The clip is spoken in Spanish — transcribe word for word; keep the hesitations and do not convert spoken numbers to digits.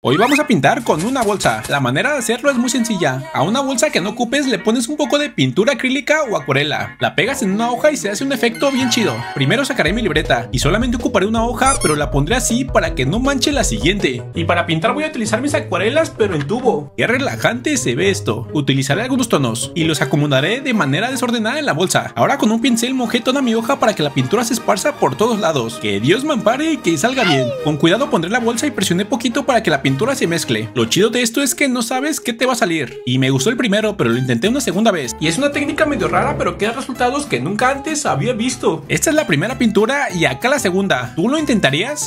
Hoy vamos a pintar con una bolsa. La manera de hacerlo es muy sencilla. A una bolsa que no ocupes le pones un poco de pintura acrílica o acuarela. La pegas en una hoja y se hace un efecto bien chido. Primero sacaré mi libreta y solamente ocuparé una hoja, pero la pondré así para que no manche la siguiente. Y para pintar voy a utilizar mis acuarelas, pero en tubo. Qué relajante se ve esto. Utilizaré algunos tonos y los acomodaré de manera desordenada en la bolsa. Ahora con un pincel mojé toda mi hoja para que la pintura se esparza por todos lados. Que Dios me ampare y que salga bien. Con cuidado pondré la bolsa y presioné poquito para que la pintura se mezcle. Lo chido de esto es que no sabes qué te va a salir. Y me gustó el primero, pero lo intenté una segunda vez. Y es una técnica medio rara, pero que da resultados que nunca antes había visto. Esta es la primera pintura y acá la segunda. ¿Tú lo intentarías?